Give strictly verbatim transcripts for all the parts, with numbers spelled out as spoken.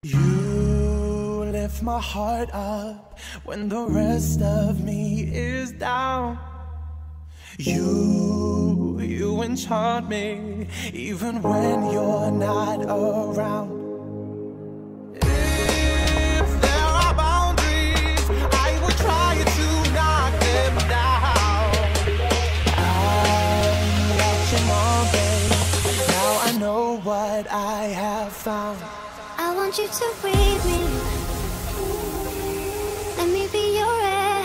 You lift my heart up when the rest of me is down. You, you enchant me even when you're not around. If there are boundaries, I will try to knock them down. I'm watching all day, now I know what I have found. I want you to breathe me. Let me be your air.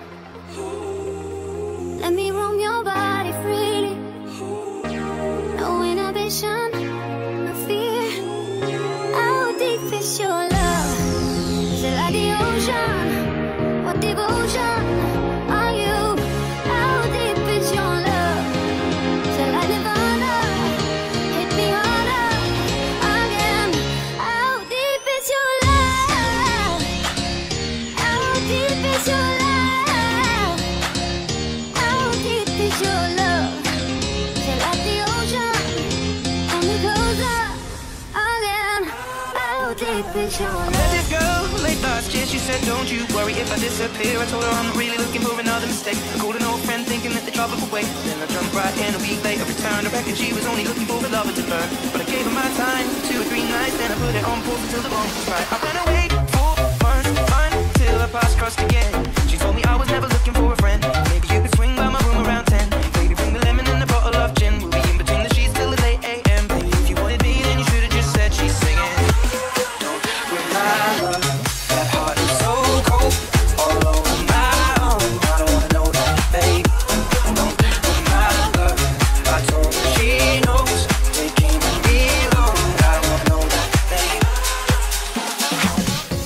Let me roam your body freely. No inhibition, no fear. How deep is your love? Is it like the ocean? What devotion are you? How deep is your love? Is it like Nirvana? Hit me harder again. How deep is your love? How deep is your love? How deep is your love? Is it like the ocean? Pull me closer again. How deep is your love? I met this girl late last year. She said, don't you worry if I disappear. I told her I'm not really looking for another mistake. I called an old friend thinking that the trouble would wait. Then I jumped right in a week later, returned. I reckoned she was only looking for a lover to burn. But I gave her my time, two or three nights. Then I put it on pause until the wrong was right. I ran away for months, until our paths crossed again. She told me I was never looking for a friend. Maybe you could swing by my room around ten. Baby, bring the lemon and a bottle of gin. We'll be in between the sheets till the late A M. Baby, if you wanted me, then you should've just said. She's singing. Don't remember that heart is so cold, all over my own. I don't wanna know that, babe. Don't remember. I told her she knows, taking me long. I don't wanna know that, babe.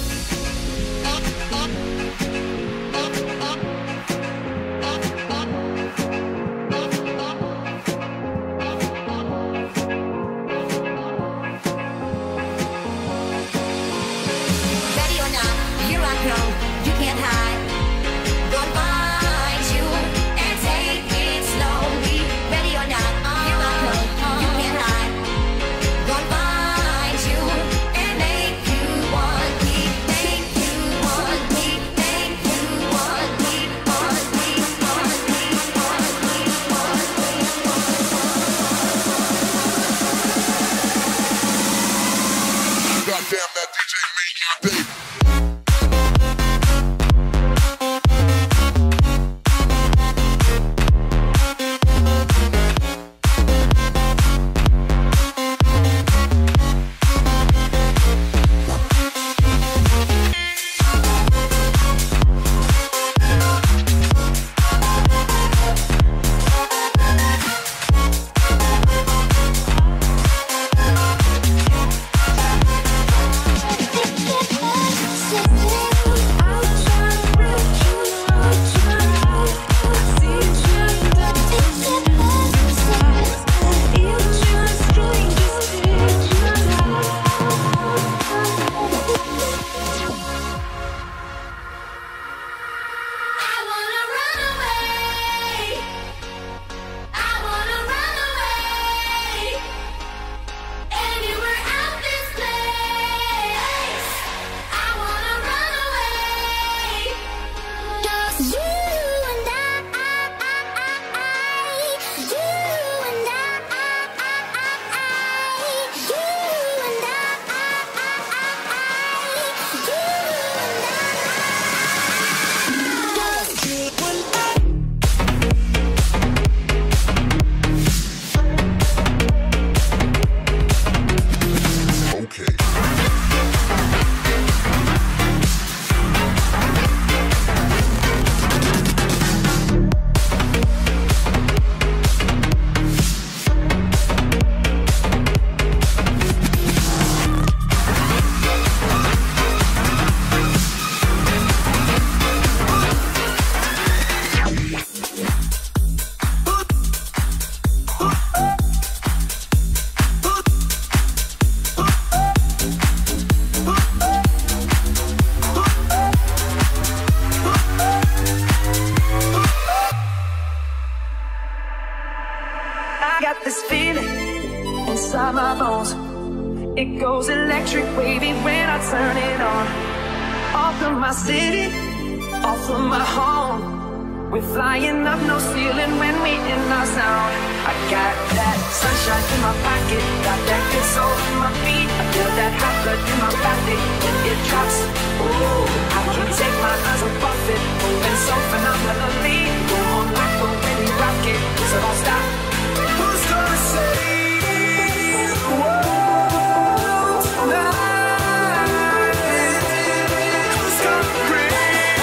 goes electric wavy when I turn it on. Off from my city, off from my home. We're flying up, no ceiling when we in our zone. I got that sunshine in my pocket, got that good soul in my feet. I feel that hot blood in my body when it drops. Ooh, I can't take my eyes off it, moving so phenomenally. Come on, like we're really rock it, so don't stop. Who's gonna save the world tonight? Who's gonna bring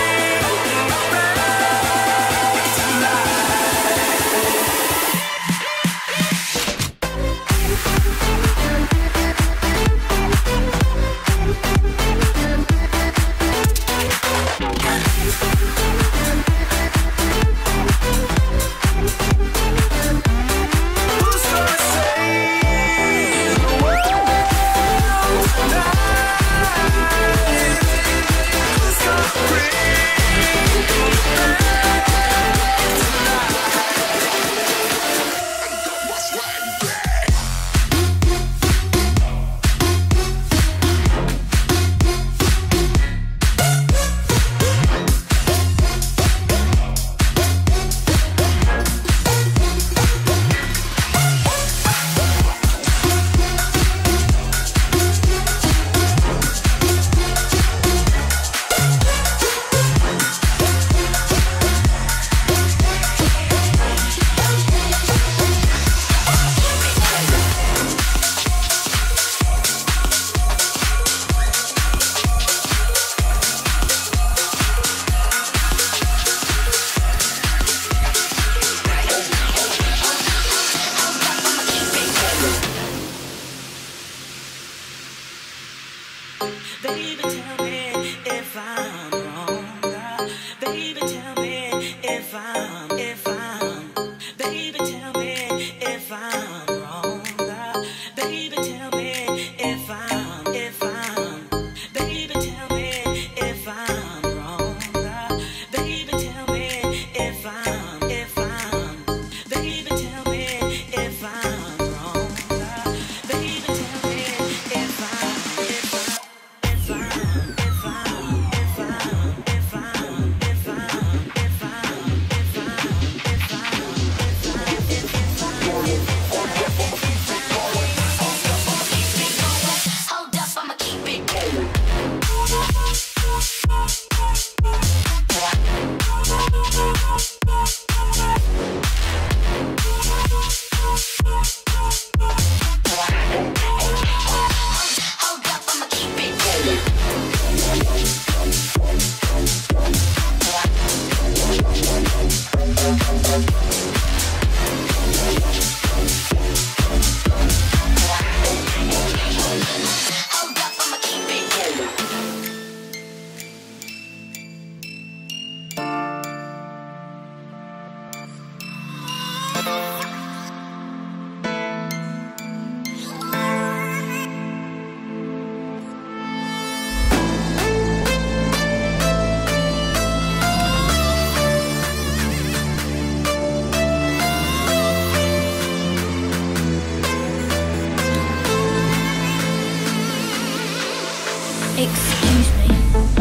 Excuse me.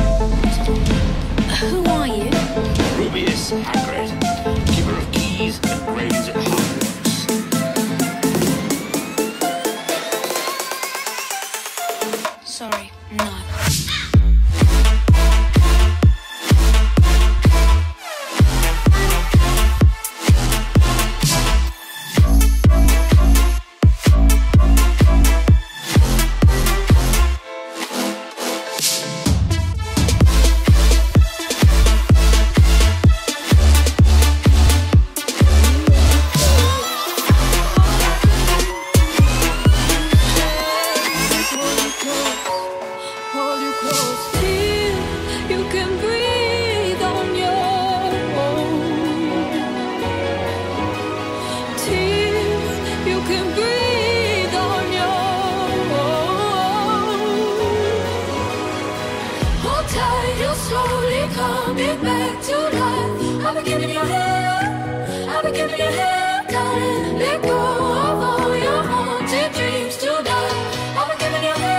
Who are you? Rubius Hagrid, giver of keys and graves at Hogwarts. Sorry, no. Coming back to life. I've been giving your hand, I've been giving your hand, darling. Let go of all your haunted dreams tonight. I've been giving your hand.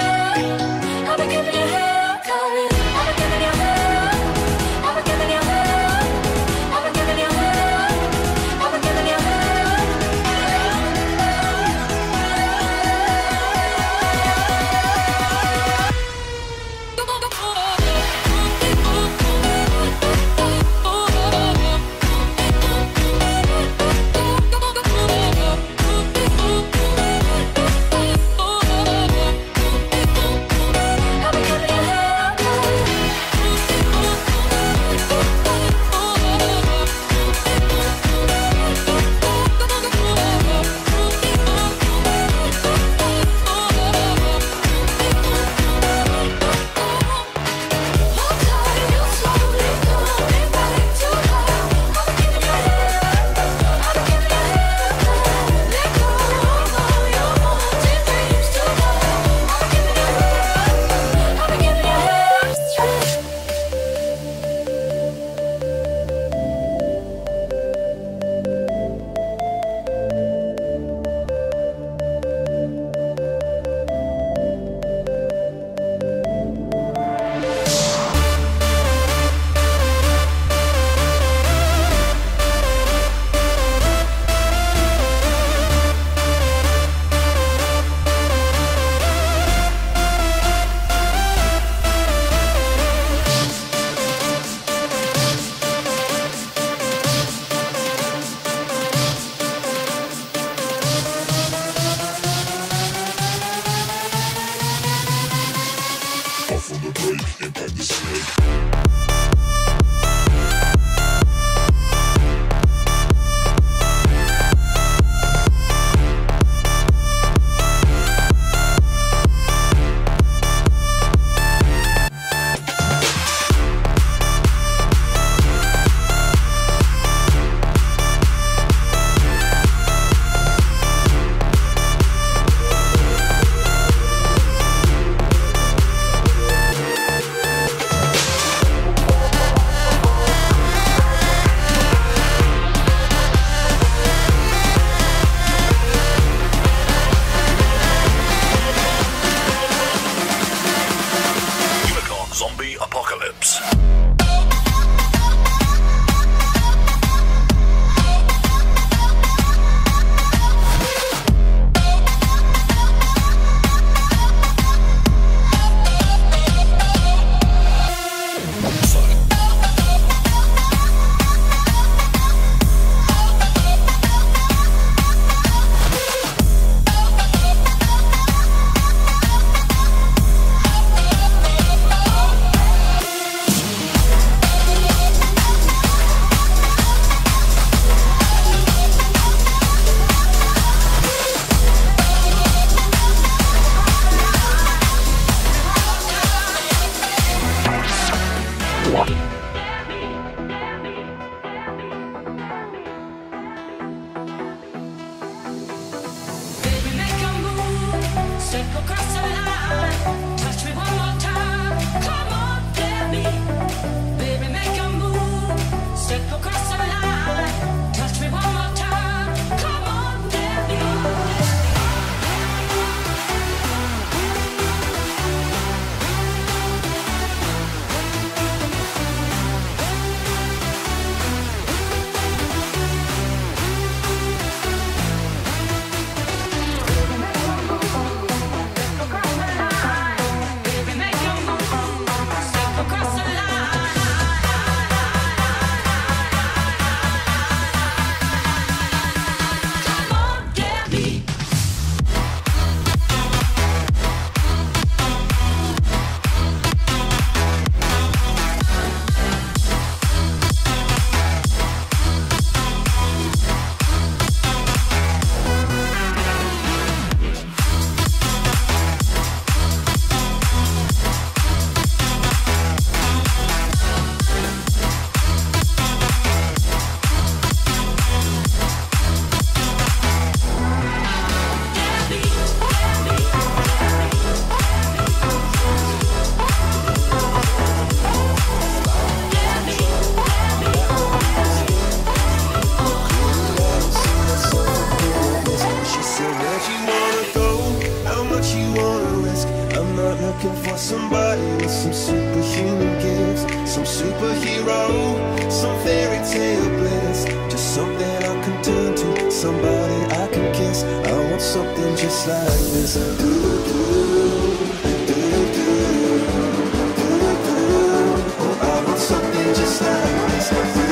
looking for somebody with some superhuman gifts, some superhero, some fairy tale bliss, just something I can turn to, somebody I can kiss. I want something just like this. Do-do-do, do-do-do, do-do-do. Oh, I want something just like this.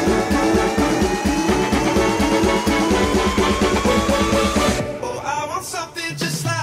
Oh, I want something just like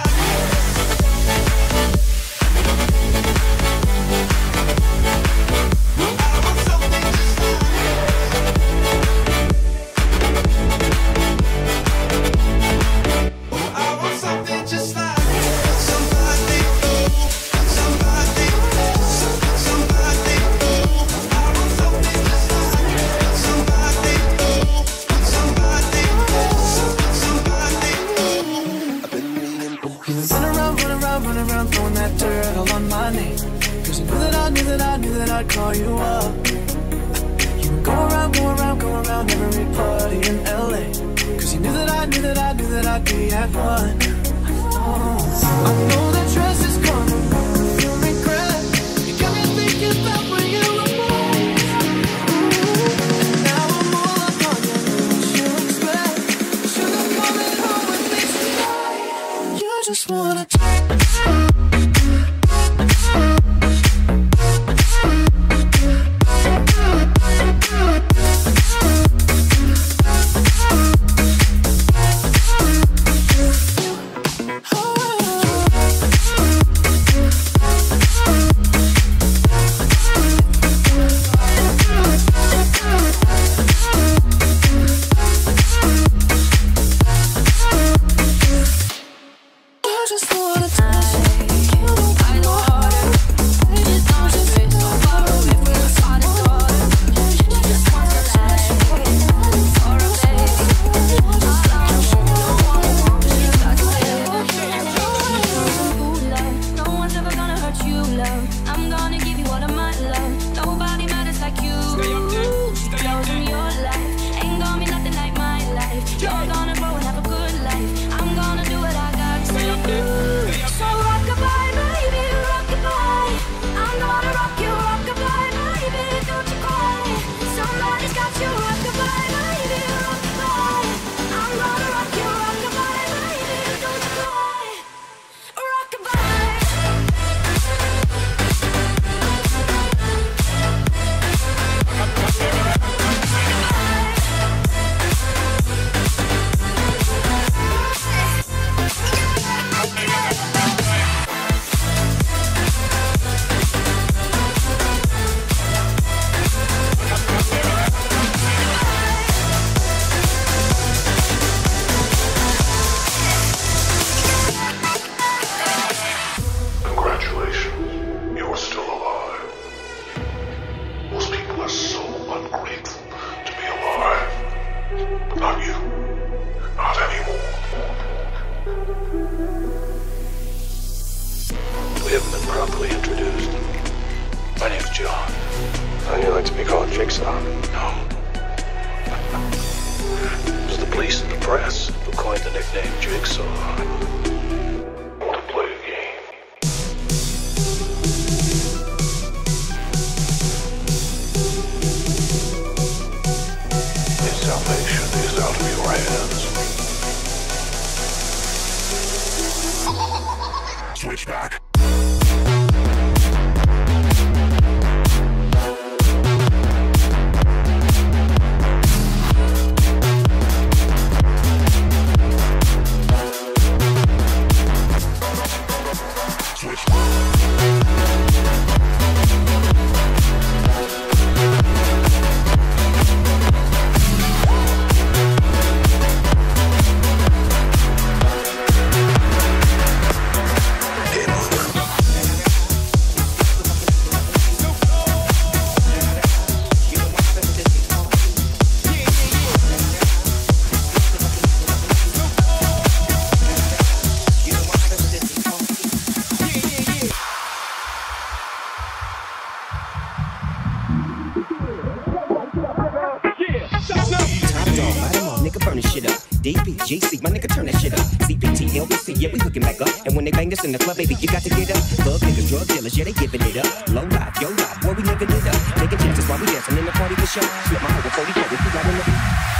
I'd call you up. You would go around, go around, go around every party in L A. Cause you knew that I knew that I knew that I'd be at one. Oh, I know that dress is gonna make you regret. You got me thinking about when you were born. And now I'm all up on you, what you expect. Sugar coming home with me tonight. You just wanna Jigsaw. No. It was the police and the press who coined the nickname Jigsaw. To play a game. His salvation is out of your hands. Switch back. Burn this shit up. D P G C, my nigga, turn that shit up. C P T, L B C, yeah, we hooking back up. And when they bang this in the club, baby, you got to get up. Thug niggas, drug dealers, yeah, they giving it up. Low life, yo life, boy, we living it up. Taking chances while we dancing in the party for show. Slip my hoe before we go, if we got in the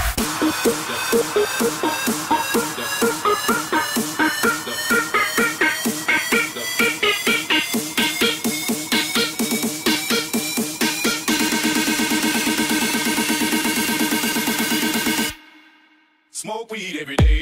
Smoke weed every day.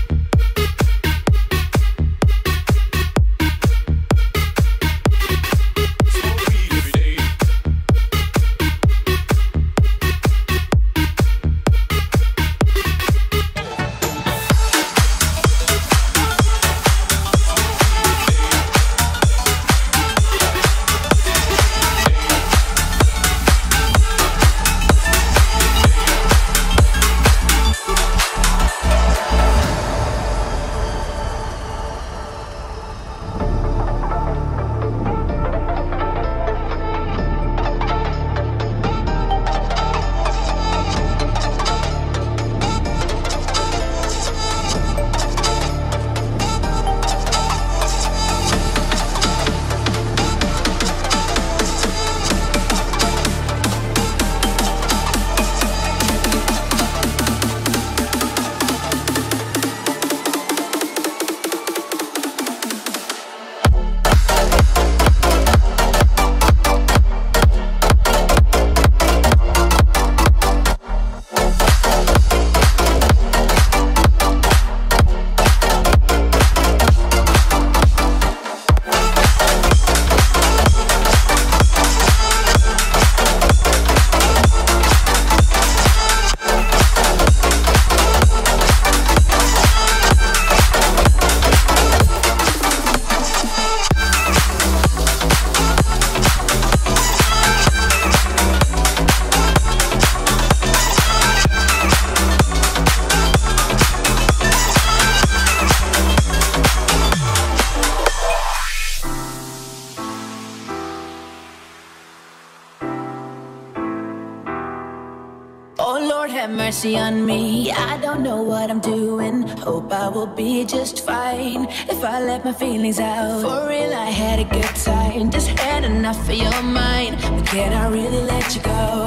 Mercy on me, I don't know what I'm doing. Hope I will be just fine if I let my feelings out. For real, I had a good time, just had enough of your mind. But can I really let you go?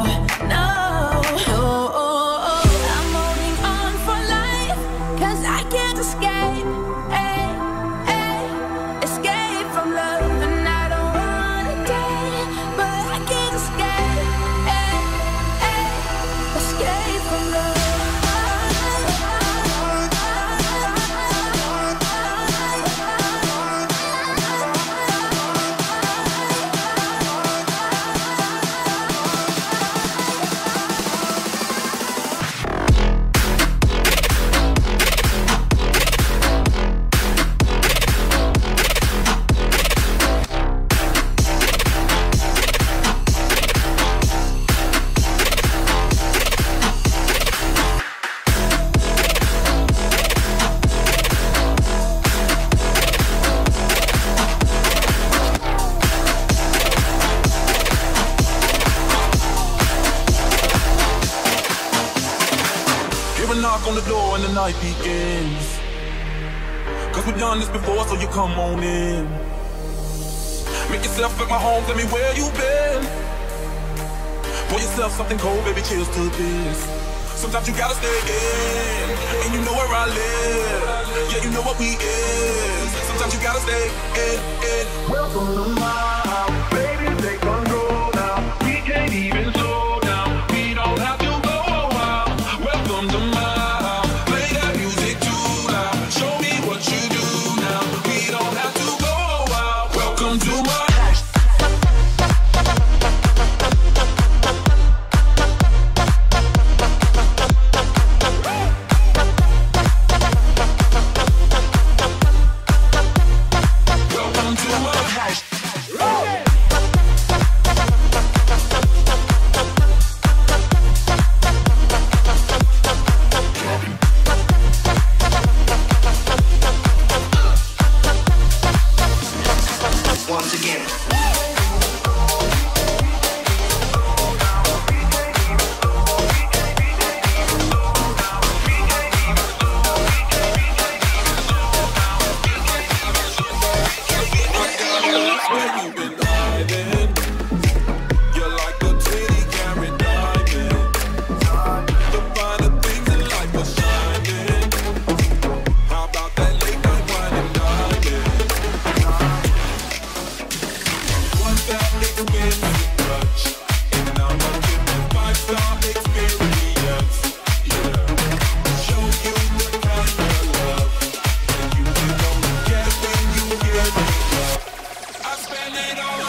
No, oh, oh, oh. I'm holding on for life, cause I can't escape, hey, hey, escape from love. And I don't wanna die, but I can't escape, hey, hey, escape from love. On the door and the night begins. Cause we've done this before, so you come on in. Make yourself at my home, tell me where you been. Pour yourself something cold, baby, cheers to this. Sometimes you gotta stay in, and you know where I live. Yeah, you know what we is. Sometimes you gotta stay in, in. Welcome to my house, baby, take control now. We can't even slow down, we don't have to go out. Welcome to my expensive touch, and I'ma give you five-star experience. Yeah, show you the kind of love that you can only get when you give me love. I spend it all.